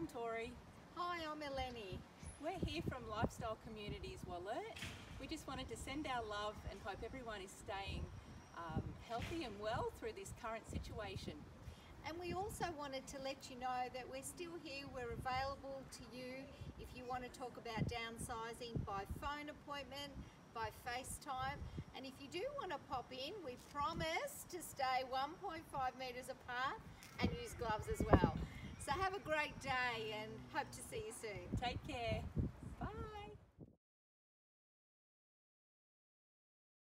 I'm Tori. Hi, I'm Eleni. We're here from Lifestyle Communities Wollert. We just wanted to send our love and hope everyone is staying healthy and well through this current situation. And we also wanted to let you know that we're still here. We're available to you if you want to talk about downsizing by phone appointment, by FaceTime. And if you do want to pop in, we promise to stay 1.5 metres apart and use gloves as well. So have a great day and hope to see you soon. Take care.